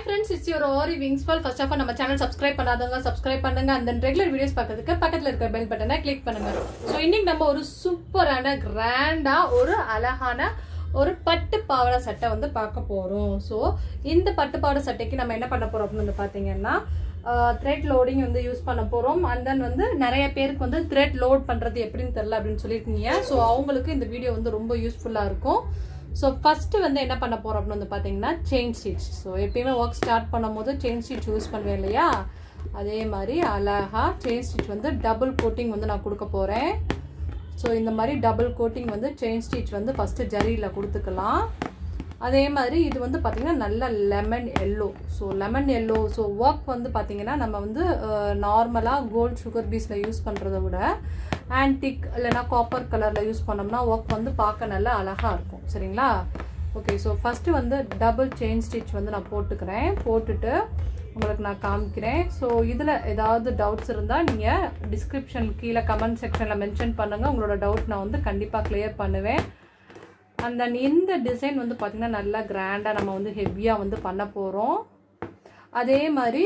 friends, it's your Aariwingsworld. First of all, நம்ம channel subscribe பண்ணாதவங்க subscribe பண்ணுங்க and then regular videos பார்க்கிறதுக்கு பக்கத்துல இருக்க பெல் பட்டனை கிளிக் பண்ணுங்க. சோ இன்னைக்கு நம்ம ஒரு சூப்பரான கிராண்டா ஒரு அழகான ஒரு பட்டு பாவாடை சட்டை வந்து பார்க்க போறோம். சோ இந்த பட்டு பாவாடை சட்டைக்கு நம்ம என்ன பண்ண போறோம் அப்படினு பாத்தீங்கன்னா thread loading வந்து யூஸ் பண்ண போறோம். and then வந்து நிறைய பேருக்கு வந்து thread load பண்றது எப்படின்னு தெரியல அப்படினு சொல்லிருக்கீங்க. சோ அவங்களுக்கு இந்த வீடியோ வந்து ரொம்ப யூஸ்ஃபுல்லா இருக்கும். So first வந்து என்ன பண்ண போறோம் அப்படினு வந்து பாத்தீங்கன்னா chain stitch. So எப்பவுமே work start பண்ணும்போது chain stitch யூஸ் பண்ணுவேன் இல்லையா, அதே மாதிரி அழகா chain stitch வந்து double coating வந்து நான் கொடுக்க போறேன். So இந்த மாதிரி double coating வந்து chain stitch வந்து first ஜரியில கொடுத்துக்கலாம். அதே மாதிரி இது வந்து பாத்தீங்கன்னா நல்ல lemon yellow. So lemon yellow. So work வந்து பாத்தீங்கன்னா நம்ம வந்து நார்மலா கோல்ட் சுகர் பீஸ்ல யூஸ் பண்றதை விட ஆன்டிக் இல்லனா காப்பர் கலர்ல யூஸ் பண்ணோம்னா work வந்து பார்க்க நல்லா அழகா இருக்கும். சரிங்களா? ஓகே, சோ ஃபர்ஸ்ட் வந்து டபுள் செயின் ஸ்டிட்ச் வந்து நான் போட்டுக்கிறேன். போட்டுட்டு உங்களுக்கு நான் காமிக்கிறேன். சோ இதுல ஏதாவது டவுட்ஸ் இருந்தா நீங்க டிஸ்கிரிப்ஷன் கீழ கமெண்ட் செக்ஷன்ல மென்ஷன் பண்ணுங்க. உங்களோட டவுட் நான் வந்து கண்டிப்பா கிளியர் பண்ணுவேன். and then இந்த டிசைன் வந்து பாத்தீங்கன்னா நல்லா கிராண்டா நம்ம வந்து ஹெவியா வந்து பண்ண போறோம். அதே மாதிரி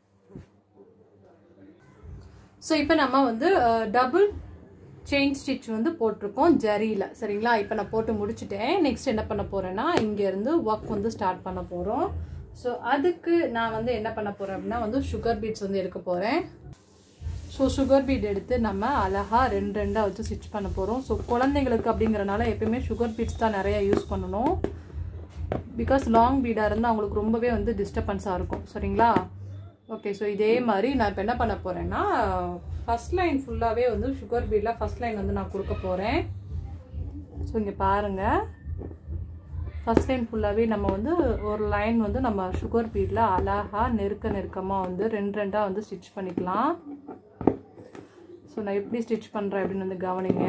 சோ இப்போ நம்ம வந்து டபுள் செயின் ஸ்டிட்ச் வந்து போட்டுருக்கோம் ஜரியில. சரிங்களா? இப்போ நான் போட்டு முடிச்சிட்டேன். நெக்ஸ்ட் என்ன பண்ண போறேன்னா இங்க இருந்து ஒர்க் வந்து ஸ்டார்ட் பண்ண போறோம். சோ அதுக்கு நான் வந்து என்ன பண்ண போறேன் அப்படின்னா வந்து சுகர் பீட்ஸ் வந்து எடுக்க போறேன். ஸோ சுகர் பீட் எடுத்து நம்ம அழகா ரெண்டா வச்சு ஸ்டிச் பண்ண போறோம். ஸோ குழந்தைங்களுக்கு அப்படிங்கறனால எப்பயுமே சுகர் பீட்ஸ் தான் நிறைய யூஸ் பண்ணணும். பிகாஸ் லாங் பீடா இருந்தால் அவங்களுக்கு ரொம்பவே வந்து டிஸ்டர்பன்ஸா இருக்கும். சரிங்களா? ஓகே, ஸோ இதே மாதிரி நான் இப்போ என்ன பண்ண போறேன்னா ஃபர்ஸ்ட் லைன் ஃபுல்லாவே வந்து சுகர் பீட்ல ஃபர்ஸ்ட் லைன் வந்து நான் கொடுக்க போறேன். ஸோ இங்க பாருங்க, ஃபர்ஸ்ட் லைன் ஃபுல்லாவே நம்ம வந்து ஒரு லைன் வந்து நம்ம சுகர் பீட்ல அழகா நெருக்கமா வந்து ரெண்டா வந்து ஸ்டிச் பண்ணிக்கலாம். ஸோ நான் எப்படி ஸ்டிச் பண்றேன் அப்படின்னு வந்து கவனிங்க.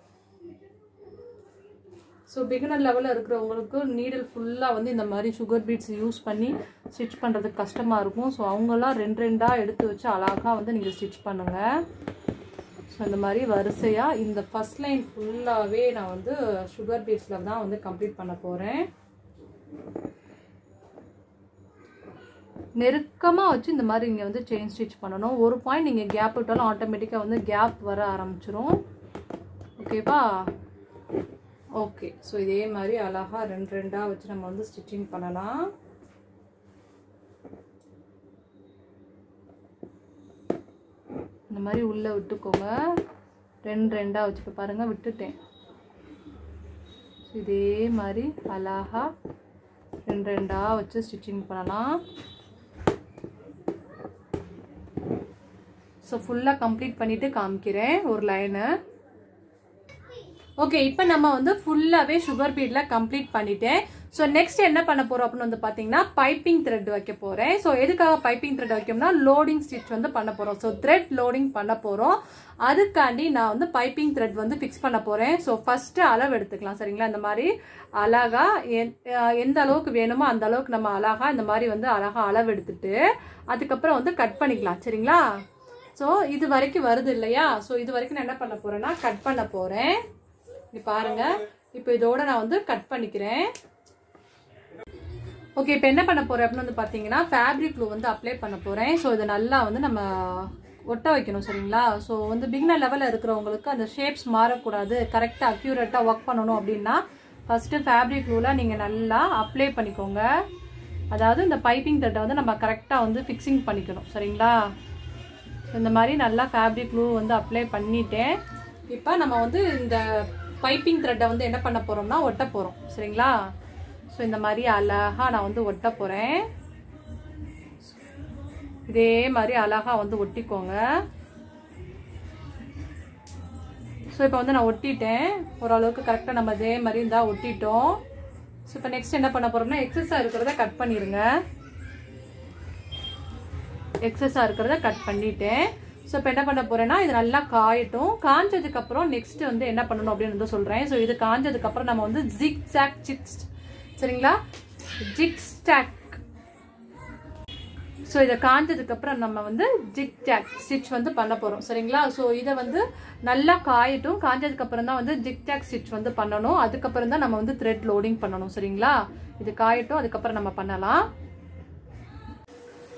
ஸோ பிகினர் லெவலில் இருக்கிறவங்களுக்கு நீடில் ஃபுல்லாக வந்து இந்த மாதிரி சுகர் பீட்ஸ் யூஸ் பண்ணி ஸ்டிச் பண்ணுறதுக்கு கஷ்டமாக இருக்கும். ஸோ அவங்களாம் ரெண்டா எடுத்து வச்சு அழகாக வந்து நீங்கள் ஸ்டிச் பண்ணுங்கள். ஸோ இந்த மாதிரி வரிசையாக இந்த ஃபர்ஸ்ட் லைன் ஃபுல்லாகவே நான் வந்து சுகர் பீட்ஸில் தான் வந்து கம்ப்ளீட் பண்ண போகிறேன். நெருக்கமாக வச்சு இந்த மாதிரி இங்கே வந்து செயின் ஸ்டிச் பண்ணணும். ஒரு பாயிண்ட் நீங்கள் கேப் விட்டாலும் ஆட்டோமேட்டிக்காக வந்து கேப் வர ஆரம்பிச்சிரும். ஓகேவா? ஓகே, ஸோ இதே மாதிரி அழகா ரெண்டா வச்சு நம்ம வந்து ஸ்டிச்சிங் பண்ணலாம். இந்த மாதிரி உள்ள விட்டுக்கோங்க. ரெண்டா வச்சு பாருங்க, விட்டுட்டேன். இதே மாதிரி அழகா ரெண்டா வச்சு ஸ்டிச்சிங் பண்ணலாம். ஸோ ஃபுல்லாக கம்ப்ளீட் பண்ணிட்டு காமிக்கிறேன் ஒரு லைனு. ஓகே, இப்போ நம்ம வந்து ஃபுல்லாவே சுகர் பீட்ல கம்ப்ளீட் பண்ணிட்டேன். ஸோ நெக்ஸ்ட் என்ன பண்ண போறோம் அப்படின்னு வந்து பாத்தீங்கன்னா பைப்பிங் த்ரெட் வைக்க போறேன். ஸோ எதுக்காக பைப்பிங் த்ரெட் வைக்கணும்னா லோடிங் ஸ்டிச் வந்து பண்ண போறோம். ஸோ த்ரெட் லோடிங் பண்ண போறோம். அதுக்காண்டி நான் வந்து பைப்பிங் த்ரெட் வந்து ஃபிக்ஸ் பண்ண போறேன். ஸோ ஃபர்ஸ்ட் அளவு எடுத்துக்கலாம். சரிங்களா? இந்த மாதிரி அழகா எந்த அளவுக்கு வேணுமோ அந்த அளவுக்கு நம்ம அழகா இந்த மாதிரி வந்து அழகா அளவு எடுத்துட்டு அதுக்கப்புறம் வந்து கட் பண்ணிக்கலாம். சரிங்களா? ஸோ இது வரைக்கும் வருது இல்லையா? ஸோ இது வரைக்கும் நான் என்ன பண்ண போறேன்னா கட் பண்ண போறேன். பாருங்க, இப்போ இதோட நான் வந்து கட் பண்ணிக்கிறேன். ஓகே, இப்போ என்ன பண்ண போறேன் அப்படின்னு வந்து பாத்தீங்கன்னா ஃபேப்ரிக் க்ளூ வந்து அப்ளை பண்ண போறேன். ஸோ இதை நல்லா வந்து நம்ம ஒட்ட வைக்கணும். சரிங்களா? ஸோ வந்து பிகினர் லெவலில் இருக்கிறவங்களுக்கு அந்த ஷேப்ஸ் மாறக்கூடாது, கரெக்டாக அக்யூரேட்டாக ஒர்க் பண்ணணும் அப்படின்னா ஃபர்ஸ்ட் ஃபேப்ரிக் க்ளூல நீங்க நல்லா அப்ளை பண்ணிக்கோங்க. அதாவது இந்த பைப்பிங் த்ரெட்டை வந்து நம்ம கரெக்டாக வந்து ஃபிக்ஸிங் பண்ணிக்கணும். சரிங்களா? இந்த மாதிரி நல்லா ஃபேப்ரிக் க்ளூ வந்து அப்ளை பண்ணிட்டேன். இப்போ நம்ம வந்து இந்த பைப்பிங் த்ரெட்டை வந்து என்ன பண்ண போறோம்னா ஒட்ட போறோம். சரிங்களா? ஸோ இந்த மாதிரி அழகா நான் வந்து ஒட்ட போறேன். இதே மாதிரி அழகா வந்து ஒட்டிக்கோங்க. ஸோ இப்போ வந்து நான் ஒட்டிட்டேன். ஓரளவுக்கு கரெக்டாக நம்ம இதே மாதிரி இருந்தா ஒட்டிட்டோம். ஸோ இப்போ நெக்ஸ்ட் என்ன பண்ண போறோம்னா எக்ஸஸா இருக்கிறத கட் பண்ணிருங்க. எக்ஸஸா இருக்கிறத கட் பண்ணிட்டேன். ஸோ இப்போ என்ன பண்ண போறேன்னா இது நல்லா காயட்டும். காஞ்சதுக்கு அப்புறம் நெக்ஸ்ட் வந்து என்ன பண்ணணும் அப்படின்னு வந்து சொல்றேன். ஸோ இது காஞ்சதுக்கு அப்புறம் நம்ம வந்து ஜிக் ஜாக் ஸ்டிச். சரிங்களா? Zig zag. ஸோ இதை காஞ்சதுக்கு அப்புறம் நம்ம வந்து ஜிக் ஜாக் ஸ்டிச் வந்து பண்ண போறோம். சரிங்களா? ஸோ இதை வந்து நல்லா காயட்டும். காஞ்சதுக்கு அப்புறம் தான் வந்து ஜிக் ஜாக் ஸ்டிச் வந்து பண்ணணும். அதுக்கப்புறம் தான் நம்ம வந்து த்ரெட் லோடிங் பண்ணணும். சரிங்களா? இது காயட்டும், அதுக்கப்புறம் நம்ம பண்ணலாம்.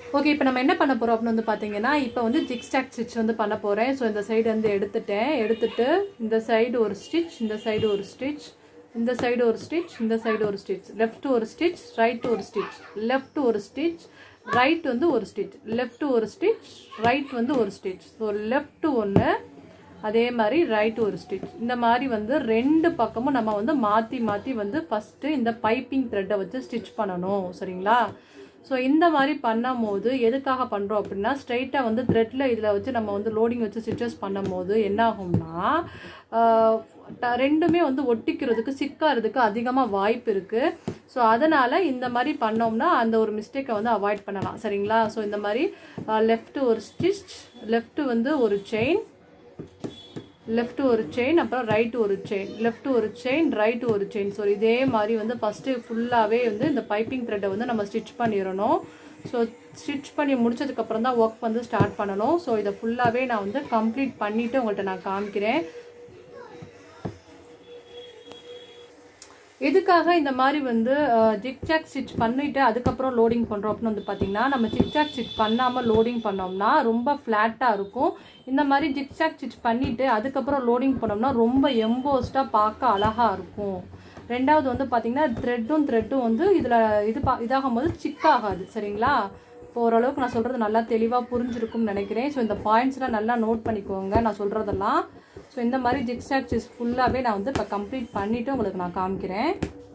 ஓகே, இப்போ நம்ம என்ன பண்ண போகிறோம் அப்படின்னு வந்து பார்த்தீங்கன்னா, இப்போ வந்து ஜிக்ஸ்டாக் ஸ்டிச் வந்து பண்ண போகிறேன். ஸோ இந்த சைடு வந்து எடுத்துட்டு இந்த சைடு ஒரு ஸ்டிச், இந்த சைடு ஒரு ஸ்டிச், இந்த சைடு ஒரு ஸ்டிச், இந்த சைடு ஒரு ஸ்டிச், லெஃப்ட் ஒரு ஸ்டிச், ரைட் ஒரு ஸ்டிச், லெஃப்ட் ஒரு ஸ்டிச், ரைட் வந்து ஒரு ஸ்டிச், லெஃப்ட் ஒரு ஸ்டிச், ரைட் வந்து ஒரு ஸ்டிச். ஸோ லெஃப்ட் ஒன்று, அதே மாதிரி ரைட் ஒரு ஸ்டிச். இந்த மாதிரி வந்து ரெண்டு பக்கமும் நம்ம வந்து மாற்றி மாற்றி வந்து ஃபஸ்ட்டு இந்த பைப்பிங் த்ரெட்டை வச்சு ஸ்டிச் பண்ணணும். சரிங்களா? ஸோ இந்த மாதிரி பண்ணும் போது எதுக்காக பண்ணுறோம் அப்படின்னா, ஸ்ட்ரைட்டாக வந்து த்ரெட்டில் இதில் வச்சு நம்ம வந்து லோடிங் வச்சு ஸ்டிச்சஸ் பண்ணும் போது என்ன ஆகும்னா, ரெண்டுமே வந்து ஒட்டிக்கிறதுக்கு சிக்காகிறதுக்கு அதிகமாக வாய்ப்பு இருக்குது. ஸோ அதனால் இந்த மாதிரி பண்ணோம்னா அந்த ஒரு மிஸ்டேக்கை வந்து அவாய்ட் பண்ணலாம். சரிங்களா? ஸோ இந்த மாதிரி லெஃப்ட் ஒரு ஸ்டிச், லெஃப்ட் வந்து ஒரு செயின், லெஃப்ட் ஒரு செயின், அப்புறம் ரைட் ஒரு செயின், லெஃப்ட் ஒரு செயின், ரைட் ஒரு செயின். ஸோ இதே மாதிரி வந்து ஃபஸ்ட்டு ஃபுல்லாகவே வந்து இந்த பைப்பிங் த்ரெட்டை வந்து நம்ம ஸ்டிச் பண்ணிடணும். ஸோ ஸ்டிச் பண்ணி முடிச்சதுக்கப்புறம் தான் ஒர்க் வந்து ஸ்டார்ட் பண்ணணும். ஸோ இதை ஃபுல்லாகவே நான் வந்து கம்ப்ளீட் பண்ணிவிட்டு உங்கள்கிட்ட நான் காமிக்கிறேன். எதுக்காக இந்த மாதிரி வந்து ஜிக்ஜாக் ஸ்டிச் பண்ணிவிட்டு அதுக்கப்புறம் லோடிங் பண்ணுறோம் அப்படின்னு வந்து பார்த்திங்கன்னா, நம்ம ஜிக்ஜாக் ஸ்டிச் பண்ணாமல் லோடிங் பண்ணோம்னா ரொம்ப ஃப்ளாட்டாக இருக்கும். இந்த மாதிரி ஜிக்ஜாக் ஸ்டிச் பண்ணிவிட்டு அதுக்கப்புறம் லோடிங் பண்ணோம்னா ரொம்ப எம்போஸ்டாக பார்க்க அழகாக இருக்கும். ரெண்டாவது வந்து பார்த்திங்கன்னா, த்ரெட்டும் வந்து இதாகும் போது சிக்காகாது. சரிங்களா? இப்போ ஓரளவுக்கு நான் சொல்கிறது நல்லா தெளிவாக புரிஞ்சிருக்கும்னு நினைக்கிறேன். ஸோ இந்த பாயிண்ட்ஸ்லாம் நல்லா நோட் பண்ணிக்கோங்க நான் சொல்கிறதெல்லாம். ஸோ இந்த மாதிரி ஜிக்ஸாக் ஸ்டிச் ஃபுல்லாகவே நான் வந்து இப்போ கம்ப்ளீட் பண்ணிவிட்டு உங்களுக்கு நான் காமிக்கிறேன்.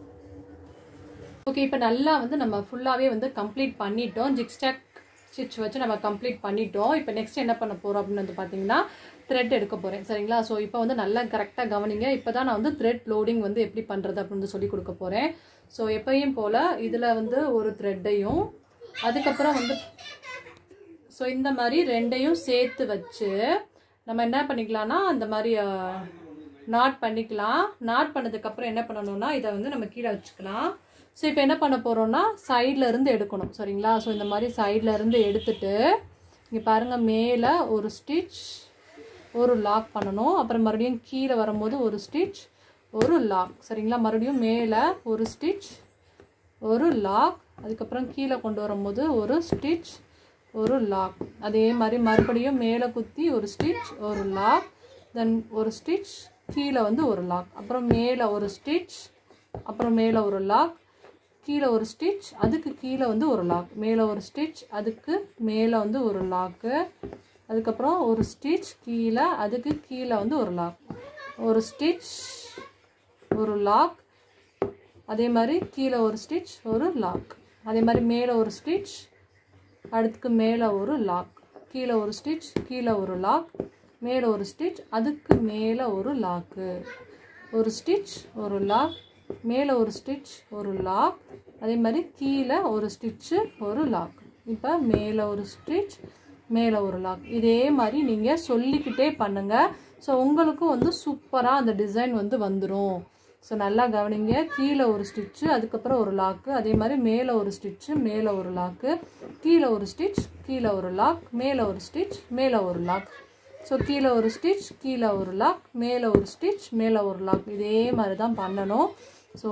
ஓகே, இப்போ நல்லா வந்து நம்ம ஃபுல்லாகவே வந்து கம்ப்ளீட் பண்ணிட்டோம். ஜிக்ஸாக் ஸ்டிச் வச்சு நம்ம கம்ப்ளீட் பண்ணிட்டோம். இப்போ நெக்ஸ்ட் என்ன பண்ண போகிறோம் அப்படின்னு வந்து பார்த்தீங்கன்னா, த்ரெட் எடுக்க போகிறேன். சரிங்களா? ஸோ இப்போ வந்து நல்லா கரெக்டாக கவனிங்க. இப்போ தான் நான் வந்து த்ரெட் லோடிங் வந்து எப்படி பண்ணுறது அப்படின்னு சொல்லி கொடுக்க போகிறேன். ஸோ எப்பயும் போல் இதில் வந்து ஒரு த்ரெட்டையும் அதுக்கப்புறம் வந்து ஸோ இந்த மாதிரி ரெண்டையும் சேர்த்து வச்சு நம்ம என்ன பண்ணிக்கலாம்னா அந்த மாதிரி நாட் பண்ணிக்கலாம். நாட் பண்ணதுக்கப்புறம் என்ன பண்ணணும்னா இதை வந்து நம்ம கீழே வச்சுக்கலாம். ஸோ இப்போ என்ன பண்ண போகிறோம்னா சைடில் இருந்து எடுக்கணும். சரிங்களா? ஸோ இந்த மாதிரி சைடில் இருந்து எடுத்துட்டு இங்கே பாருங்கள், மேலே ஒரு ஸ்டிச், ஒரு லாக் பண்ணணும். அப்புறம் மறுபடியும் கீழே வரும்போது ஒரு ஸ்டிச், ஒரு லாக். சரிங்களா? மறுபடியும் மேலே ஒரு ஸ்டிச், ஒரு லாக், அதுக்கப்புறம் கீழே கொண்டு வரும்போது ஒரு ஸ்டிச், ஒரு லாக். அதே மாதிரி மறுபடியும் மேலே குத்தி ஒரு ஸ்டிச், ஒரு லாக், தென் ஒரு ஸ்டிச், கீழே வந்து ஒரு லாக், அப்புறம் மேலே ஒரு ஸ்டிச், அப்புறம் மேலே ஒரு லாக், கீழே ஒரு ஸ்டிச், அதுக்கு கீழே வந்து ஒரு லாக், மேலே ஒரு ஸ்டிச், அதுக்கு மேலே வந்து ஒரு லாக்கு, அதுக்கப்புறம் ஒரு ஸ்டிச் கீழே, அதுக்கு கீழே வந்து ஒரு லாக், ஒரு ஸ்டிச், ஒரு லாக், அதே மாதிரி கீழே ஒரு ஸ்டிச், ஒரு லாக், அதே மாதிரி மேலே ஒரு ஸ்டிச், அதுக்கு மேலே ஒரு லாக், கீழே ஒரு ஸ்டிச், கீழே ஒரு லாக், மேலே ஒரு ஸ்டிச், அதுக்கு மேலே ஒரு லாக்கு, ஒரு ஸ்டிச், ஒரு லாக், மேலே ஒரு ஸ்டிச், ஒரு லாக், அதே மாதிரி கீழே ஒரு ஸ்டிச்சு, ஒரு லாக். இப்போ மேலே ஒரு ஸ்டிச், மேலே ஒரு லாக். இதே மாதிரி நீங்கள் சொல்லிக்கிட்டே பண்ணுங்கள். ஸோ உங்களுக்கும் வந்து சூப்பராக அந்த டிசைன் வந்து வந்துடும். ஸோ நல்லா கவனிங்க. கீழே ஒரு ஸ்டிச்சு, அதுக்கப்புறம் ஒரு லாக்கு, அதே மாதிரி மேலே ஒரு ஸ்டிச்சு, மேலே ஒரு லாக்கு, கீழே ஒரு ஸ்டிச், கீழே ஒரு லாக், மேலே ஒரு ஸ்டிச், மேலே ஒரு லாக். ஸோ கீழே ஒரு ஸ்டிச், கீழே ஒரு லாக், மேலே ஒரு ஸ்டிச், மேலே ஒரு லாக். இதே மாதிரி தான் பண்ணணும். ஸோ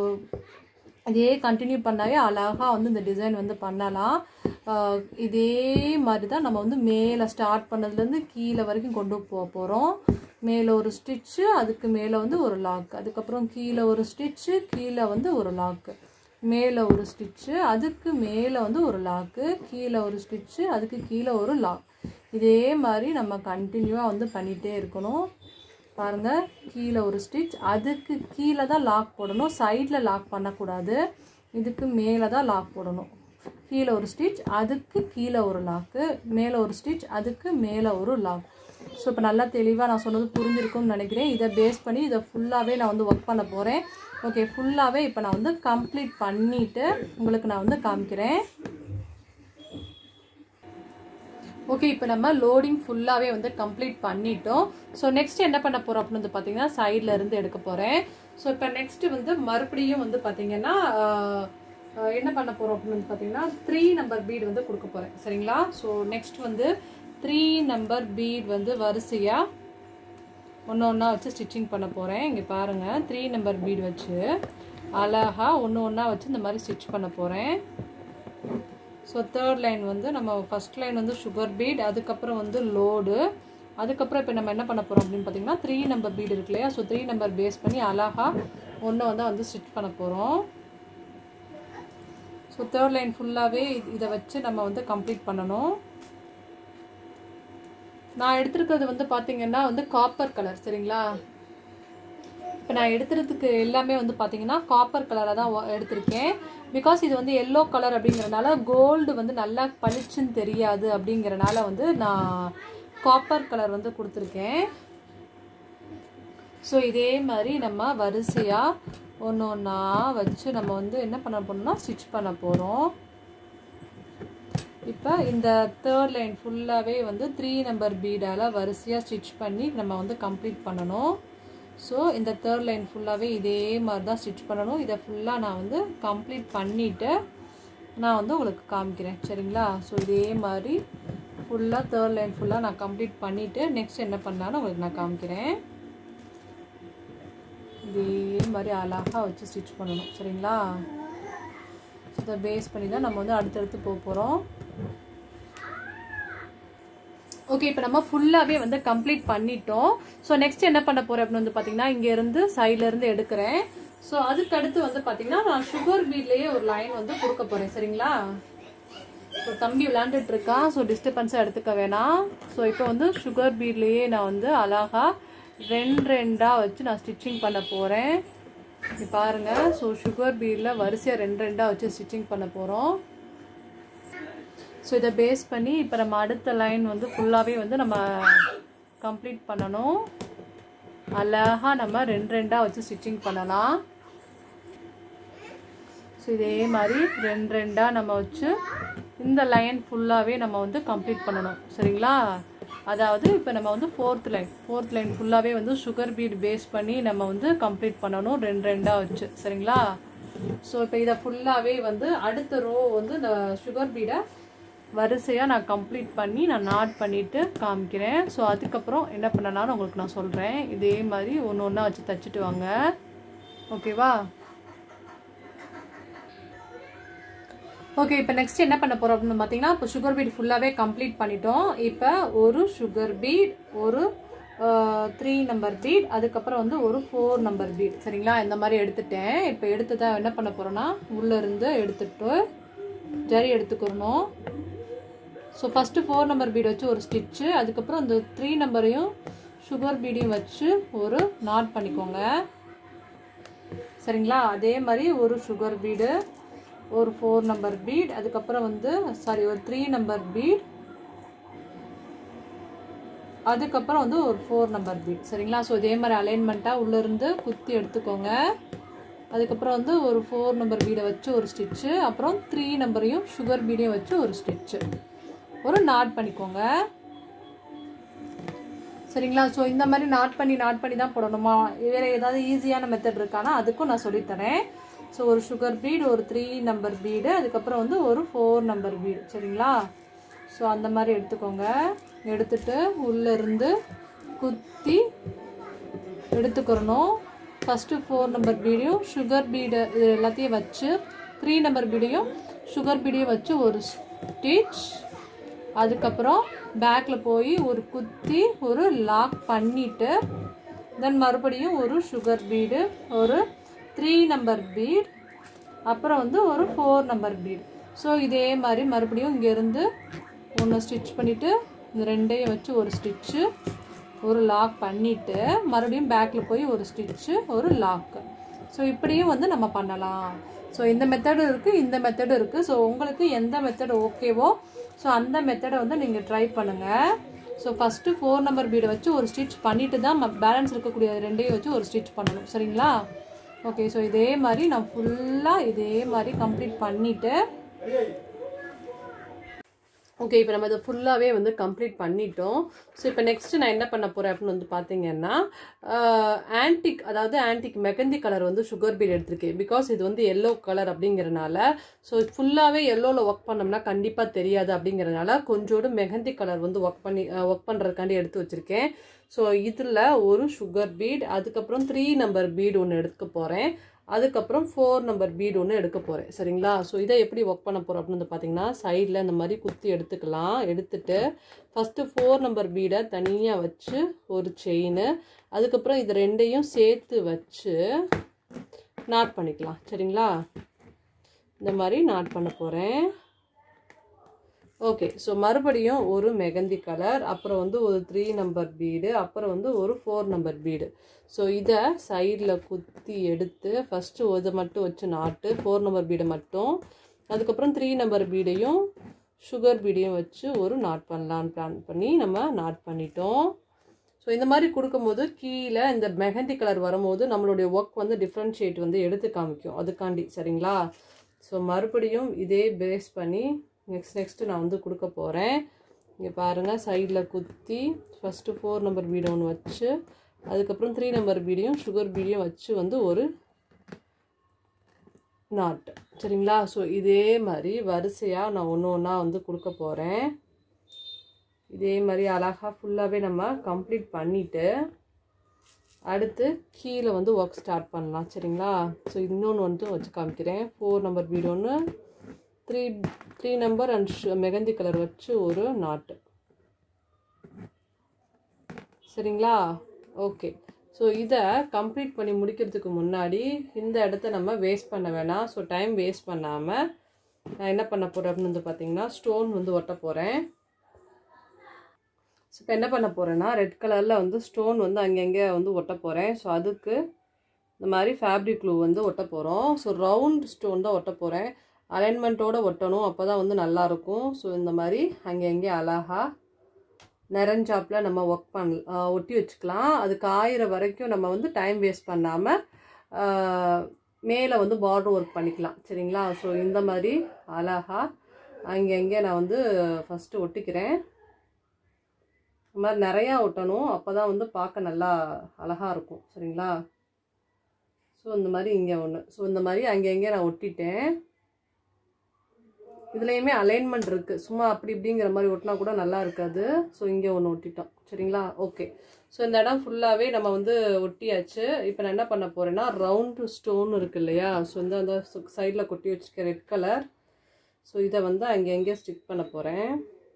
இதே கண்டினியூ பண்ணாவே அழகாக வந்து இந்த டிசைன் வந்து பண்ணலாம். இதே மாதிரி தான் நம்ம வந்து மேலே ஸ்டார்ட் பண்ணதுலேருந்து கீழே வரைக்கும் கொண்டு போக போகிறோம். மேலே ஒரு ஸ்டிச்சு, அதுக்கு மேலே வந்து ஒரு லாக், அதுக்கப்புறம் கீழே ஒரு ஸ்டிச்சு, கீழே வந்து ஒரு லாக்கு, மேலே ஒரு ஸ்டிச்சு, அதுக்கு மேலே வந்து ஒரு லாக்கு, கீழே ஒரு ஸ்டிச்சு, அதுக்கு கீழே ஒரு லாக். இதே மாதிரி நம்ம கண்டினியூவாக வந்து பண்ணிகிட்டே இருக்கணும். பாருங்கள், கீழே ஒரு ஸ்டிச், அதுக்கு கீழே தான் லாக் போடணும், சைடில் லாக் பண்ணக்கூடாது, இதுக்கு மேலே தான் லாக் போடணும். கீழே ஒரு ஸ்டிச், அதுக்கு கீழே ஒரு லாக்கு, மேலே ஒரு ஸ்டிச், அதுக்கு மேலே ஒரு லாக். ஸோ இப்போ நல்லா தெளிவாக நான் சொன்னது புரிஞ்சிருக்கும்னு நினைக்கிறேன். இதை பேஸ் பண்ணி இதை ஃபுல்லாகவே நான் வந்து ஒர்க் பண்ண போகிறேன். ஓகே, ஃபுல்லாகவே இப்போ நான் வந்து கம்ப்ளீட் பண்ணிவிட்டு உங்களுக்கு நான் வந்து காமிக்கிறேன். ஓகே, இப்போ நம்ம லோடிங் ஃபுல்லாகவே வந்து கம்ப்ளீட் பண்ணிட்டோம். ஸோ நெக்ஸ்ட் என்ன பண்ண போகிறோம் அப்படின்னு வந்து பார்த்தீங்கன்னா சைடில் இருந்து எடுக்க போகிறேன். ஸோ இப்போ நெக்ஸ்ட்டு வந்து மறுபடியும் வந்து பார்த்தீங்கன்னா என்ன பண்ண போகிறோம் அப்படின்னு வந்து பார்த்தீங்கன்னா 3 நம்பர் பீட் வந்து கொடுக்க போகிறேன். சரிங்களா? ஸோ நெக்ஸ்ட் வந்து 3 நம்பர் பீட் வந்து வரிசையாக ஒன்று ஒன்றா வச்சு ஸ்டிச்சிங் பண்ண போகிறேன். இங்கே பாருங்கள், 3 நம்பர் பீட் வச்சு அழகாக ஒன்று ஒன்றா வச்சு இந்த மாதிரி ஸ்டிச் பண்ண போகிறேன். ஸோ தேர்ட் லைன் வந்து நம்ம ஃபஸ்ட் லைன் வந்து சுகர் பீட், அதுக்கப்புறம் வந்து லோடு, அதுக்கப்புறம் இப்போ நம்ம என்ன பண்ண போகிறோம் அப்படின்னு பார்த்தீங்கன்னா 3 நம்பர் பீட் இருக்கு இல்லையா. ஸோ 3 நம்பர் பேஸ் பண்ணி அழகாக ஒன்று வந்து ஸ்டிச் பண்ண போகிறோம். ஸோ தேர்ட் லைன் ஃபுல்லாகவே இதை வச்சு நம்ம வந்து கம்ப்ளீட் பண்ணணும். நான் எடுத்துருக்கிறது வந்து பார்த்தீங்கன்னா வந்து காப்பர் கலர். சரிங்களா, இப்போ நான் எடுத்துறதுக்கு எல்லாமே வந்து பார்த்தீங்கன்னா காப்பர் கலராக தான் எடுத்திருக்கேன். பிகாஸ் இது வந்து எல்லோ கலர் அப்படிங்கிறனால கோல்டு வந்து நல்லா பளிச்சுன்னு தெரியாது அப்படிங்கிறனால வந்து நான் காப்பர் கலர் வந்து கொடுத்துருக்கேன். ஸோ இதே மாதிரி நம்ம வரிசையாக ஒன்று ஒன்றா வச்சு நம்ம வந்து என்ன பண்ண போறோம்னா ஸ்டிச் பண்ண போகிறோம். இப்போ இந்த தேர்ட் லைன் ஃபுல்லாகவே வந்து 3 நம்பர் பீடால் வரிசையாக ஸ்டிச் பண்ணி நம்ம வந்து கம்ப்ளீட் பண்ணணும். ஸோ இந்த தேர்ட் லைன் ஃபுல்லாகவே இதே மாதிரி தான் ஸ்டிச் பண்ணணும். இதை ஃபுல்லாக நான் வந்து கம்ப்ளீட் பண்ணிவிட்டு நான் வந்து உங்களுக்கு காமிக்கிறேன். சரிங்களா, ஸோ இதே மாதிரி ஃபுல்லாக தேர்ட் லைன் ஃபுல்லாக நான் கம்ப்ளீட் பண்ணிவிட்டு நெக்ஸ்ட் என்ன பண்ணலான்னு உங்களுக்கு நான் காமிக்கிறேன். இதே மாதிரி அழகாக வச்சு ஸ்டிச் பண்ணணும். சரிங்களா, இதை பேஸ் பண்ணி தான் நம்ம வந்து அடுத்தடுத்து போக போகிறோம். ஓகே, இப்போ நம்ம ஃபுல்லாகவே வந்து கம்ப்ளீட் பண்ணிட்டோம். ஸோ நெக்ஸ்ட் என்ன பண்ண போகிறேன் அப்படின்னு வந்து பார்த்தீங்கன்னா இங்கேருந்து சைட்லேருந்து எடுக்கிறேன். ஸோ அதுக்கடுத்து வந்து பார்த்தீங்கன்னா நான் சுகர் பீட்லேயே ஒரு லைன் வந்து கொடுக்க போகிறேன். சரிங்களா, ஸோ தம்பி விளையாண்டுட்டு இருக்கான், ஸோ டிஸ்டர்பன்ஸாக எடுத்துக்க வேணாம். ஸோ இப்போ வந்து சுகர் பீட்லேயே நான் வந்து அழகாக ரெண்டாக வச்சு நான் ஸ்டிச்சிங் பண்ண போகிறேன். இது பாருங்கள், ஸோ சுகர் பீடில் வரிசையாக ரெண்டாக வச்சு ஸ்டிச்சிங் பண்ண போகிறோம். ஸோ இதை பேஸ் பண்ணி இப்போ நம்ம அடுத்த லைன் வந்து ஃபுல்லாகவே வந்து நம்ம கம்ப்ளீட் பண்ணணும். அழகாக நம்ம ரெண்டாக வச்சு ஸ்டிச்சிங் பண்ணலாம். ஸோ இதே மாதிரி ரெண்டாக நம்ம வச்சு இந்த லைன் ஃபுல்லாகவே நம்ம வந்து கம்ப்ளீட் பண்ணணும். சரிங்களா, அதாவது இப்போ நம்ம வந்து ஃபோர்த் லைன் ஃபுல்லாகவே வந்து சுகர் பீட் பேஸ் பண்ணி நம்ம வந்து கம்ப்ளீட் பண்ணணும் ரெண்டாக வச்சு. சரிங்களா, ஸோ இப்போ இதை ஃபுல்லாகவே வந்து அடுத்த ரோ வந்து இந்த சுகர் பீடை வரிசையாக நான் கம்ப்ளீட் பண்ணி நான் நாட் பண்ணிவிட்டு காமிக்கிறேன். ஸோ அதுக்கப்புறம் என்ன பண்ணலான்னு உங்களுக்கு நான் சொல்கிறேன். இதே மாதிரி ஒன்று ஒன்றா வச்சு தைச்சிட்டு வாங்க. ஓகேவா, ஓகே. இப்போ நெக்ஸ்ட் என்ன பண்ண போகிறோம் அப்படின்னு பார்த்தீங்கன்னா இப்போ சுகர் பீட் ஃபுல்லாகவே கம்ப்ளீட் பண்ணிட்டோம். இப்போ ஒரு சுகர் பீட், ஒரு 3 நம்பர் பீட், அதுக்கப்புறம் வந்து ஒரு 4 நம்பர் பீட். சரிங்களா, இந்த மாதிரி எடுத்துட்டேன். இப்போ எடுத்து தான் என்ன பண்ண போகிறோன்னா உள்ளேருந்து எடுத்துட்டு ஜரி எடுத்துக்கிறணும். ஸோ ஃபஸ்ட்டு 4 நம்பர் பீட் வச்சு ஒரு ஸ்டிச்சு, அதுக்கப்புறம் இந்த 3 நம்பரையும் சுகர் பீடையும் வச்சு ஒரு நாட் பண்ணிக்கோங்க. சரிங்களா, அதே மாதிரி ஒரு சுகர் பீடு, ஒரு 4 நம்பர் பீட், அதுக்கப்புறம் வந்து ஒரு 3 நம்பர் பீட், அதுக்கப்புறம் வந்து ஒரு 4 நம்பர் பீட். சரிங்களா, ஸோ இதே மாதிரி அலைன்மெண்ட்டாக உள்ளேருந்து குத்தி எடுத்துக்கோங்க. அதுக்கப்புறம் வந்து ஒரு 4 நம்பர் பீடை வச்சு ஒரு ஸ்டிச்சு, அப்புறம் 3 நம்பரையும் சுகர் பீடையும் வச்சு ஒரு ஸ்டிச்சு, ஒரு நாட் பண்ணிக்கோங்க. சரிங்களா, ஸோ இந்த மாதிரி நாட் பண்ணி தான் போடணுமா, வேறு ஏதாவது ஈஸியான மெத்தட் இருக்கானா அதுக்கும் நான் சொல்லித்தரேன். ஸோ ஒரு சுகர் பீடு, ஒரு 3 நம்பர் பீடு, அதுக்கப்புறம் வந்து ஒரு 4 நம்பர் பீடு. சரிங்களா, ஸோ அந்த மாதிரி எடுத்துக்கோங்க. எடுத்துட்டு உள்ளேருந்து குத்தி எடுத்துக்கிறணும். ஃபஸ்ட்டு 4 நம்பர் பீடையும் சுகர் பீடு இது எல்லாத்தையும் வச்சு 3 நம்பர் பீடையும் சுகர் பீடையும் வச்சு ஒரு ஸ்டிச், அதுக்கப்புறம் பேக்கில் போய் ஒரு குத்தி ஒரு லாக் பண்ணிவிட்டு தென் மறுபடியும் ஒரு சுகர் பீடு, ஒரு 3 நம்பர் பீட், அப்புறம் வந்து ஒரு 4 நம்பர் பீட். ஸோ இதே மாதிரி மறுபடியும் இங்கேருந்து ஒன்று ஸ்டிச் பண்ணிவிட்டு இந்த ரெண்டையும் வச்சு ஒரு ஸ்டிச்சு, ஒரு லாக் பண்ணிவிட்டு மறுபடியும் பேக்கில் போய் ஒரு ஸ்டிச்சு, ஒரு லாக்கு. ஸோ இப்படியும் வந்து நம்ம பண்ணலாம். ஸோ இந்த மெத்தடும் இருக்குது, இந்த மெத்தடும் இருக்குது. ஸோ உங்களுக்கு எந்த மெத்தட் ஓகேவோ ஸோ அந்த மெத்தடை வந்து நீங்கள் ட்ரை பண்ணுங்கள். ஸோ ஃபஸ்ட்டு 4 நம்பர் பீடை வச்சு ஒரு ஸ்டிச் பண்ணிவிட்டு தான் பேலன்ஸ் இருக்கக்கூடிய ரெண்டையும் வச்சு ஒரு ஸ்டிச் பண்ணணும். சரிங்களா, ஓகே. ஸோ இதே மாதிரி நான் ஃபுல்லாக இதே மாதிரி கம்ப்ளீட் பண்ணிவிட்டு ஓகே, இப்போ நம்ம இதை ஃபுல்லாகவே வந்து கம்ப்ளீட் பண்ணிட்டோம். ஸோ இப்போ நெக்ஸ்ட்டு நான் என்ன பண்ண போகிறேன் அப்படின்னு வந்து பார்த்தீங்கன்னா ஆன்டிக், அதாவது ஆன்டிக் மெகந்தி கலர் வந்து சுகர் பீட் எடுத்திருக்கேன். பிகாஸ் இது வந்து எல்லோ கலர் அப்படிங்கிறனால ஸோ ஃபுல்லாகவே எல்லோவில் ஒர்க் பண்ணோம்னா கண்டிப்பாக தெரியாது அப்படிங்கிறதுனால கொஞ்சோடு மெகந்தி கலர் வந்து ஒர்க் பண்ணுறதுக்காண்டி எடுத்து வச்சுருக்கேன். ஸோ இதில் ஒரு சுகர் பீட், அதுக்கப்புறம் 3 நம்பர் பீட் ஒன்று எடுத்துக்க போகிறேன். அதுக்கப்புறம் 4 நம்பர் பீட் ஒன்று எடுக்க போகிறேன் சரிங்களா. ஸோ இதை எப்படி ஒர்க் பண்ண போகிறோம் அப்படின்னு வந்து பார்த்தீங்கன்னா சைடில் இந்த மாதிரி குத்தி எடுத்துக்கலாம். எடுத்துட்டு ஃபஸ்ட்டு 4 நம்பர் பீடை தனியாக வச்சு ஒரு செயின், அதுக்கப்புறம் இது ரெண்டையும் சேர்த்து வச்சு நாட் பண்ணிக்கலாம் சரிங்களா. இந்த மாதிரி நாட் பண்ண போகிறேன். ஓகே, ஸோ மறுபடியும் ஒரு மெகந்தி கலர், அப்புறம் வந்து ஒரு 3 நம்பர் பீடு, அப்புறம் வந்து ஒரு 4 நம்பர் பீடு. ஸோ இதை சைடில் குத்தி எடுத்து ஃபஸ்ட்டு இதை மட்டும் வச்சு நாட்டு 4 நம்பர் பீடை மட்டும், அதுக்கப்புறம் 3 நம்பர் பீடையும் சுகர் பீடையும் வச்சு ஒரு நாட் பண்ணலான்னு பிளான் பண்ணி நம்ம நாட் பண்ணிட்டோம். ஸோ இந்த மாதிரி கொடுக்கும்போது கீழே இந்த மெஹந்தி கலர் வரும்போது நம்மளுடைய ஒர்க் வந்து டிஃப்ரென்ஷியேட் வந்து எடுத்து காமிக்கும், அதுக்காண்டி சரிங்களா. ஸோ மறுபடியும் இதே பேஸ் பண்ணி நெக்ஸ்ட்டு நான் வந்து கொடுக்க போகிறேன். இங்கே பாருங்கள், சைடில் குத்தி ஃபஸ்ட்டு 4 நம்பர் பீடை ஒன்று வச்சு, அதுக்கப்புறம் 3 நம்பர் பீடையும் சுகர் பீடையும் வச்சு வந்து ஒரு நாட்டு சரிங்களா. ஸோ இதே மாதிரி வரிசையாக நான் ஒன்று ஒன்றா வந்து கொடுக்க போகிறேன். இதே மாதிரி அழகாக ஃபுல்லாகவே நம்ம கம்ப்ளீட் பண்ணிவிட்டு அடுத்து கீழே வந்து ஒர்க் ஸ்டார்ட் பண்ணலாம் சரிங்களா. ஸோ இன்னொன்று வந்து வச்சு காமிக்கிறேன். 4 நம்பர் பீடு ஒன்று, 3 நம்பர் அண்ட் மெகந்தி கலர் வச்சு ஒரு நாட்டு சரிங்களா. ஓகே, ஸோ இதை கம்ப்ளீட் பண்ணி முடிக்கிறதுக்கு முன்னாடி இந்த இடத்த நம்ம வேஸ்ட் பண்ண வேணாம். ஸோ டைம் வேஸ்ட் பண்ணாமல் நான் என்ன பண்ண போகிறேன் அப்படின்னு வந்து பார்த்திங்கன்னா ஸ்டோன் வந்து ஒட்ட போகிறேன். ஸோ இப்போ என்ன பண்ண போகிறேன்னா ரெட் கலரில் வந்து ஸ்டோன் வந்து அங்கங்கே வந்து ஒட்ட போகிறேன். ஸோ அதுக்கு இந்த மாதிரி ஃபேப்ரிக் க்ளூ வந்து ஒட்ட போகிறோம். ஸோ ரவுண்ட் ஸ்டோன் தான் ஒட்ட போகிறேன். அலைன்மெண்ட்டோடு ஒட்டணும், அப்போ தான் வந்து நல்லாயிருக்கும். ஸோ இந்த மாதிரி அங்கங்கே அழகாக நிறைஞ்சாப்பில் நம்ம ஒட்டி வச்சுக்கலாம். அது காயிற வரைக்கும் நம்ம வந்து டைம் வேஸ்ட் பண்ணாமல் மேலே வந்து பார்டர் ஒர்க் பண்ணிக்கலாம் சரிங்களா. ஸோ இந்த மாதிரி அழகாக அங்கங்கே நான் வந்து ஃபஸ்ட்டு ஒட்டிக்கிறேன். இந்த மாதிரி நிறையா ஒட்டணும், அப்போ தான் வந்து பார்க்க நல்லா அழகாக இருக்கும் சரிங்களா. ஸோ இந்த மாதிரி இங்கே ஒன்று, ஸோ இந்த மாதிரி அங்கங்கே நான் ஒட்டிட்டேன். இதுலேயுமே அலைன்மெண்ட் இருக்குது, சும்மா அப்படி இப்படிங்கிற மாதிரி ஒட்டினா கூட நல்லா இருக்காது. ஸோ இங்கே ஒன்று ஒட்டிட்டோம் சரிங்களா. ஓகே, ஸோ இந்த இடம் ஃபுல்லாகவே நம்ம வந்து ஒட்டியாச்சு. இப்போ நான் என்ன பண்ண போகிறேன்னா ரவுண்டு ஸ்டோன் இருக்குது இல்லையா, ஸோ அந்த சைடில் கொட்டி வச்சுருக்க ரெட் கலர், ஸோ இதை வந்து அங்கங்கே ஸ்டிக் பண்ண போகிறேன்.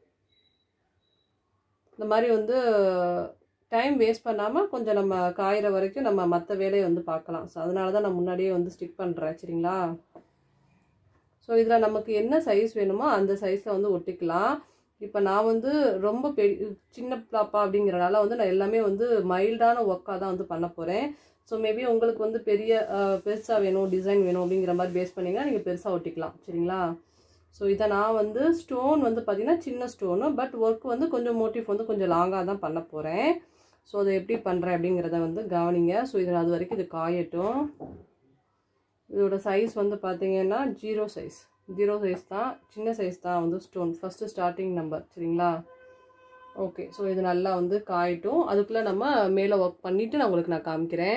இந்த மாதிரி வந்து டைம் வேஸ்ட் பண்ணாமல் கொஞ்சம் நம்ம காயிற வரைக்கும் நம்ம மற்ற வேலையை வந்து பார்க்கலாம். ஸோ அதனால தான் நான் முன்னாடியே வந்து ஸ்டிக் பண்ணுறேன் சரிங்களா. ஸோ இதில் நமக்கு என்ன சைஸ் வேணுமோ அந்த சைஸில் வந்து ஒட்டிக்கலாம். இப்போ நான் வந்து ரொம்ப சின்ன பாப்பா அப்படிங்கிறனால வந்து நான் எல்லாமே வந்து மைல்டான ஒர்க்காக தான் வந்து பண்ண போகிறேன். ஸோ மேபி உங்களுக்கு வந்து பெருசாக வேணும், டிசைன் வேணும் அப்படிங்கிற மாதிரி பேஸ் பண்ணிங்கன்னா நீங்கள் பெருசாக ஒட்டிக்கலாம் சரிங்களா. ஸோ இதை நான் வந்து ஸ்டோன் வந்து பார்த்திங்கன்னா சின்ன ஸ்டோனு, பட் ஒர்க் வந்து கொஞ்சம் மோட்டிவ் வந்து கொஞ்சம் லாங்காக தான் பண்ண போகிறேன். ஸோ அதை எப்படி பண்ணுறேன் அப்படிங்கிறத வந்து கவனிங்க. ஸோ இதில் அது வரைக்கும் இது காயட்டும். இதோட சைஸ் வந்து பார்த்திங்கன்னா 0 சைஸ் தான், சின்ன சைஸ் தான் வந்து ஸ்டோன், ஃபஸ்ட்டு ஸ்டார்டிங் நம்பர் சரிங்களா. ஓகே, ஸோ இது நல்லா வந்து காயட்டும். அதுக்குள்ளே நம்ம மேலே ஒர்க் பண்ணிவிட்டு நான் உங்களுக்கு நான் காமிக்கிறேன்.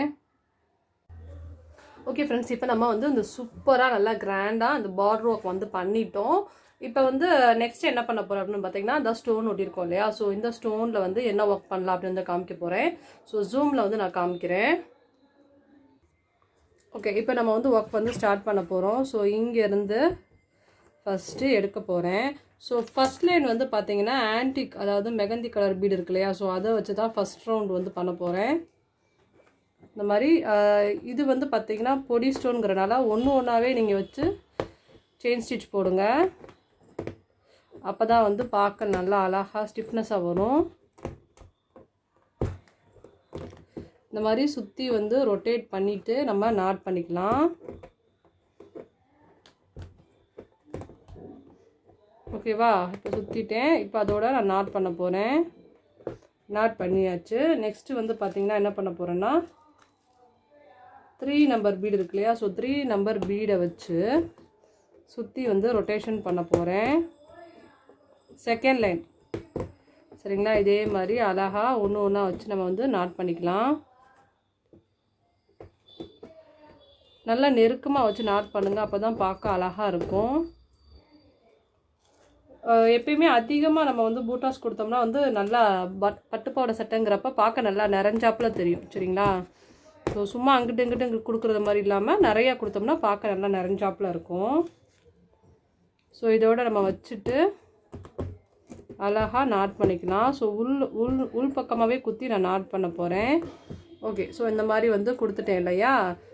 ஓகே ஃப்ரெண்ட்ஸ், இப்போ நம்ம வந்து இந்த சூப்பராக நல்லா கிராண்டாக அந்த பார்டர் ஒர்க் வந்து பண்ணிட்டோம். இப்போ வந்து நெக்ஸ்ட் என்ன பண்ண போகிறோம் அப்படின்னு பார்த்தீங்கன்னா இந்த ஸ்டோன் ஒட்டியிருக்கோம் இல்லையா, ஸோ இந்த ஸ்டோனில் வந்து என்ன ஒர்க் பண்ணலாம் அப்படின்னு வந்து காமிக்க போகிறேன். ஸோ ஜூமில் வந்து நான் காமிக்கிறேன். ஓகே, இப்போ நம்ம வந்து ஒர்க் வந்து ஸ்டார்ட் பண்ண போகிறோம். ஸோ இங்கேருந்து ஃபஸ்ட்டு எடுக்க போகிறேன். ஸோ ஃபஸ்ட் லைன் வந்து பார்த்தீங்கன்னா ஆன்டிக், அதாவது மெகந்தி கலர் பீடு இருக்கு இல்லையா, ஸோ அதை வச்சு தான் ஃபஸ்ட் ரவுண்ட் வந்து பண்ண போகிறேன். இந்த மாதிரி இது வந்து பார்த்தீங்கன்னா பொடி ஸ்டோனுங்கிறனால ஒன்று ஒன்றாவே நீங்கள் வச்சு செயின் ஸ்டிச் போடுங்க, அப்போ தான் வந்து பார்க்க நல்லா அழகாக ஸ்டிஃப்னஸாக வரும். இந்த மாதிரி சுற்றி வந்து ரொட்டேட் பண்ணிவிட்டு நம்ம நாட் பண்ணிக்கலாம். ஓகேவா, இப்போ சுற்றிட்டேன். இப்போ அதோட நான் நாட் பண்ண போகிறேன். நாட் பண்ணியாச்சு. நெக்ஸ்ட்டு வந்து பார்த்திங்கன்னா என்ன பண்ண போகிறேன்னா 3 நம்பர் பீடு இருக்கு இல்லையா, ஸோ 3 நம்பர் பீடை வச்சு சுற்றி வந்து ரொட்டேஷன் பண்ண போகிறேன். செகண்ட் லைன் சரிங்களா. இதே மாதிரி அழகாக ஒன்று ஒன்றா வச்சு நம்ம வந்து நாட் பண்ணிக்கலாம். நல்லா நெருக்கமாக வச்சு நாட் பண்ணுங்கள், அப்போ தான் பார்க்க அழகாக இருக்கும். எப்பயுமே அதிகமாக நம்ம வந்து பூட்டாஸ் கொடுத்தோம்னா வந்து நல்லா பட்டுப்பாவோட சட்டைங்கிறப்ப பார்க்க நல்லா நிறைஞ்சாப்பில் தெரியும் சரிங்களா. ஸோ சும்மா அங்கிட்டு இங்கிட்டு கொடுக்குறது மாதிரி இல்லாமல் நிறையா கொடுத்தோம்னா பார்க்க நல்லா நிறைஞ்சாப்பில் இருக்கும். ஸோ இதோட நம்ம வச்சுட்டு அழகாக நாட் பண்ணிக்கலாம். ஸோ உள் பக்கமாகவே குத்தி நான் நாட் பண்ண போகிறேன். ஓகே, ஸோ இந்த மாதிரி வந்து கொடுத்துட்டேன் இல்லையா.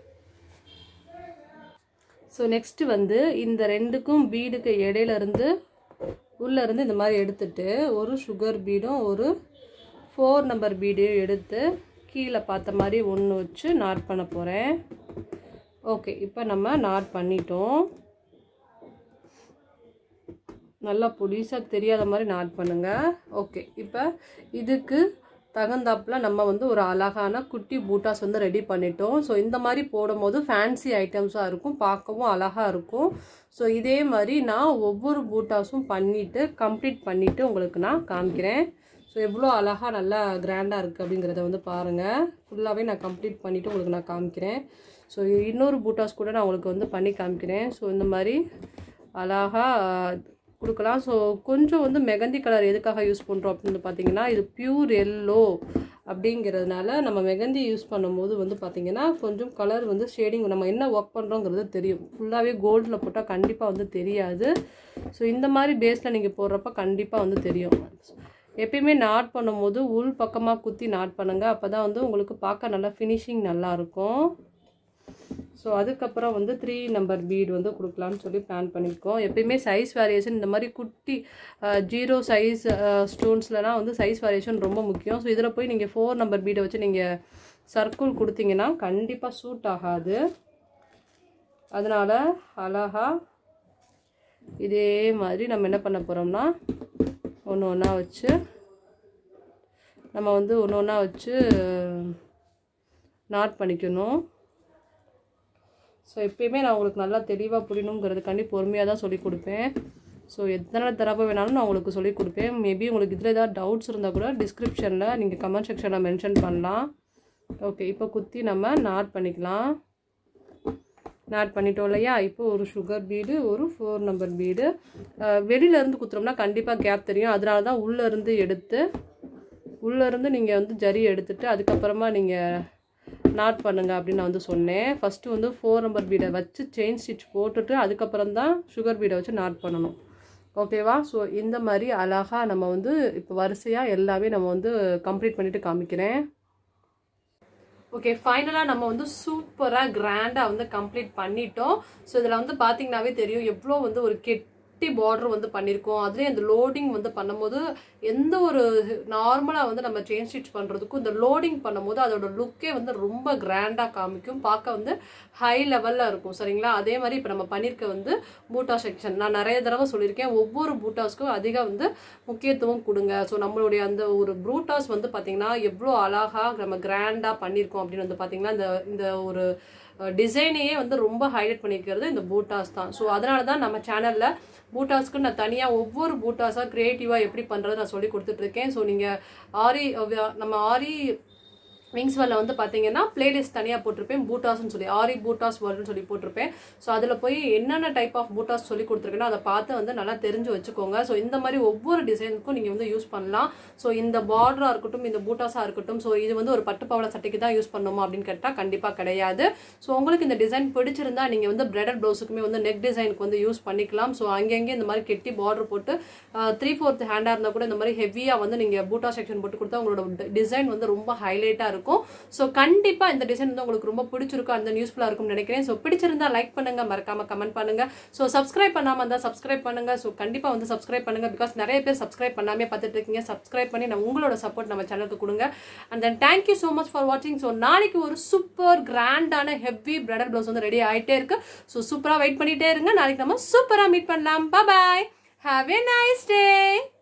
ஸோ நெக்ஸ்ட்டு வந்து இந்த ரெண்டுக்கும் பீடுக்கு இடையிலேருந்து உள்ளேருந்து இந்த மாதிரி எடுத்துட்டு ஒரு சுகர் பீடும் ஒரு 4 நம்பர் பீடையும் எடுத்து கீழே பார்த்த மாதிரி ஒன்று வச்சு நாட் பண்ண போகிறேன். ஓகே, இப்போ நம்ம நாட் பண்ணிட்டோம். நல்லா புதுசாக தெரியாத மாதிரி நாட் பண்ணுங்கள். ஓகே, இப்போ இதுக்கு தகுந்தாப்பில் நம்ம வந்து ஒரு அழகான குட்டி பூட்டாஸ் வந்து ரெடி பண்ணிட்டோம். ஸோ இந்த மாதிரி போடும்போது ஃபேன்சி ஐட்டம்ஸாக இருக்கும், பார்க்கவும் அழகாக இருக்கும். ஸோ இதே மாதிரி நான் ஒவ்வொரு பூட்டாஸும் பண்ணிவிட்டு கம்ப்ளீட் பண்ணிவிட்டு உங்களுக்கு நான் காமிக்கிறேன். ஸோ எவ்வளோ அழகாக நல்லா கிராண்டாக இருக்குது அப்படிங்கிறத வந்து பாருங்கள். ஃபுல்லாகவே நான் கம்ப்ளீட் பண்ணிவிட்டு உங்களுக்கு நான் காமிக்கிறேன். ஸோ இன்னொரு பூட்டாஸ் கூட நான் உங்களுக்கு வந்து பண்ணி காமிக்கிறேன். ஸோ இந்த மாதிரி அழகாக கொடுக்கலாம். ஸோ கொஞ்சம் வந்து மெகந்தி கலர் எதுக்காக யூஸ் பண்ணுறோம் அப்படின்னு பார்த்தீங்கன்னா, இது பியூர் எல்லோ அப்படிங்கிறதுனால நம்ம மெகந்தி யூஸ் பண்ணும்போது வந்து பார்த்திங்கன்னா கொஞ்சம் கலர் வந்து ஷேடிங் நம்ம என்ன ஒர்க் பண்ணுறோங்கிறது தெரியும். ஃபுல்லாகவே கோல்டில் போட்டால் கண்டிப்பாக வந்து தெரியாது. ஸோ இந்த மாதிரி பேஸில் நீங்கள் போடுறப்ப கண்டிப்பாக வந்து தெரியும். எப்பயுமே நாட் பண்ணும்போது உள் பக்கமாக குத்தி நாட் பண்ணுங்கள். அப்போ தான் வந்து உங்களுக்கு பார்க்க நல்லா ஃபினிஷிங் நல்லாயிருக்கும். ஸோ அதுக்கப்புறம் வந்து 3 நம்பர் பீட் வந்து கொடுக்கலான்னு சொல்லி பிளான் பண்ணியிருக்கோம். எப்பயுமே சைஸ் வேரியேஷன் இந்த மாதிரி குட்டி 0 சைஸ் ஸ்டோன்ஸ்லாம் வந்து சைஸ் வேரியேஷன் ரொம்ப முக்கியம். ஸோ இதில் போய் நீங்கள் 4 நம்பர் பீடை வச்சு நீங்கள் சர்க்கிள் கொடுத்தீங்கன்னா கண்டிப்பாக சூட் ஆகாது. அதனால் அழகாக இதே மாதிரி நம்ம என்ன பண்ண போகிறோம்னா ஒன்று ஒன்றா வச்சு நம்ம வந்து ஒன்று ஒன்றா வச்சு நாட் பண்ணிக்கணும். ஸோ எப்பயுமே நான் உங்களுக்கு நல்லா தெளிவாக புரியணுங்கிறதுக்காண்டி பொறுமையாக தான் சொல்லிக் கொடுப்பேன். ஸோ எத்தனை தடவை வேணாலும் நான் உங்களுக்கு சொல்லிக் கொடுப்பேன். மேபி உங்களுக்கு இதில் ஏதாவது டவுட்ஸ் இருந்தால் கூட டிஸ்கிரிப்ஷனில் நீங்கள் கமெண்ட் செக்ஷனில் மென்ஷன் பண்ணலாம். ஓகே, இப்போ குத்தி நம்ம நாட் பண்ணிக்கலாம். நாட் பண்ணிட்டோம் இல்லையா. இப்போ ஒரு சுகர் பீடு ஒரு 4 நம்பர் பீடு வெளியிலேருந்து குத்துறோம்னா கண்டிப்பாக கேப் தெரியும். அதனால தான் உள்ளேருந்து நீங்கள் வந்து ஜரி எடுத்துகிட்டு அதுக்கப்புறமா நீங்கள் நாட் பண்ணுங்க அப்படின்னு நான் வந்து சொன்னேன். ஃபஸ்ட்டு வந்து 4 நம்பர் பீடை வச்சு செயின் ஸ்டிச் போட்டுட்டு அதுக்கப்புறம் தான் சுகர் பீடை வச்சு நாட் பண்ணணும். ஓகேவா. ஸோ இந்த மாதிரி அழகாக நம்ம வந்து இப்போ வரிசையாக எல்லாமே நம்ம வந்து கம்ப்ளீட் பண்ணிவிட்டு காமிக்கிறேன். ஓகே, ஃபைனலாக நம்ம வந்து சூப்பராக கிராண்டாக வந்து கம்ப்ளீட் பண்ணிட்டோம். ஸோ இதில் வந்து பார்த்தீங்கன்னாவே தெரியும் எவ்வளோ வந்து ஒரு பார்டர் வந்து பண்ணியிருக்கோம். அதுலேயும் அந்த லோடிங் வந்து பண்ணும்போது எந்த ஒரு நார்மலாக வந்து நம்ம செயின் ஸ்டிச் பண்ணுறதுக்கும் இந்த லோடிங் பண்ணும்போது அதோட லுக்கே வந்து ரொம்ப கிராண்டாக காமிக்கும், பார்க்க வந்து ஹை லெவலில் இருக்கும். சரிங்களா. அதே மாதிரி இப்போ நம்ம பண்ணியிருக்க வந்து பூட்டா செக்ஷன் நான் நிறைய தடவை சொல்லியிருக்கேன், ஒவ்வொரு பூட்டாஸ்க்கும் அதிகம் வந்து முக்கியத்துவம் கொடுங்க. ஸோ நம்மளுடைய அந்த ஒரு பூட்டாஸ் வந்து பார்த்திங்கன்னா எவ்வளோ அழகாக நம்ம கிராண்டாக பண்ணியிருக்கோம் அப்படின்னு வந்து பார்த்திங்கன்னா இந்த ஒரு டிசைனையே வந்து ரொம்ப ஹைலைட் பண்ணிக்கிறது இந்த பூட்டாஸ் தான். ஸோ அதனால தான் நம்ம சேனலில் பூட்டாஸ்க்கு நான் தனியாக ஒவ்வொரு பூட்டாஸாக க்ரியேட்டிவாக எப்படி பண்ணுறது நான் சொல்லி கொடுத்துட்ருக்கேன். ஸோ நீங்கள் நம்ம ஆரி விங்ஸ்வெல்ல வந்து பார்த்தீங்கன்னா பிளேலிஸ்ட் தனியாக போட்டிருப்பேன், பூட்டாஸ்ன்னு சொல்லி ஆரி பூட்டாஸ் வேர்ல்டுன்னு சொல்லி போட்டிருப்பேன். ஸோ அதில் போய் என்னென்ன டைப் ஆஃப் பூட்டாஸ் சொல்லி கொடுத்துருக்கேன்னா அதை பார்த்து வந்து நல்லா தெரிஞ்சு வச்சுக்கோங்க. ஸோ இந்த மாதிரி ஒவ்வொரு டிசைனுக்கும் நீங்கள் வந்து யூஸ் பண்ணலாம். ஸோ இந்த பார்டராக இருக்கட்டும் இந்த பூட்டாஸாக இருக்கட்டும், ஸோ இது வந்து ஒரு பட்டு பாவாடை சட்டைக்கு தான் யூஸ் பண்ணணுமா அப்படின்னு கேட்டால் கண்டிப்பாக கிடையாது. ஸோ உங்களுக்கு இந்த டிசைன் பிடிச்சிருந்தா நீங்கள் வந்து பிரைடல் ப்ளவுஸுக்குமே வந்து நெக் டிசைனுக்கு வந்து யூஸ் பண்ணிக்கலாம். ஸோ அங்கங்கே இந்த மாதிரி கெட்டி பார்டர் போட்டு 3/4 ஹேண்டாக இருந்தால் கூட இந்த மாதிரி ஹெவியாக வந்து நீங்கள் பூட்டா செக்ஷன் போட்டு கொடுத்தா உங்களோட டிசைன் வந்து ரொம்ப ஹைலைட்டாக இருக்கும். ஸோ கண்டிப்பா இந்த டிசைன் வந்து உங்களுக்கு ரொம்ப பிடிச்சிருக்கும், அந்த யூஸ்ஃபுல்லா இருக்கும்னு நினைக்கிறேன். ஸோ பிடிச்சிருந்தா லைக் பண்ணுங்க, மறக்காம கமெண்ட் பண்ணுங்க. ஸோ சப்ஸ்கிரைப் பண்ணாம இருந்தா சப்ஸ்கிரைப் பண்ணுங்க. ஸோ கண்டிப்பா வந்து சப்ஸ்கிரைப் பண்ணுங்க, பிகாஸ் நிறைய பேர் சப்ஸ்கிரைப் பண்ணாமே பார்த்துட்டு இருக்கீங்க. சப்ஸ்கிரைப் பண்ணி உங்களோட சப்போர்ட் நம்ம சேனலுக்கு கொடுங்க. And then thank you so much for வாட்சிங். ஸோ நாளைக்கு ஒரு சூப்பர் கிராண்டான ஹெவி பிரைடல் ப்ளவுஸ் வந்து ரெடி ஆகிட்டே இருக்கு. ஸோ சூப்பரா வெயிட் பண்ணிட்டே இருங்க. நாளைக்கு நம்ம சூப்பரா மீட் பண்ணலாம். Bye, have a nice day.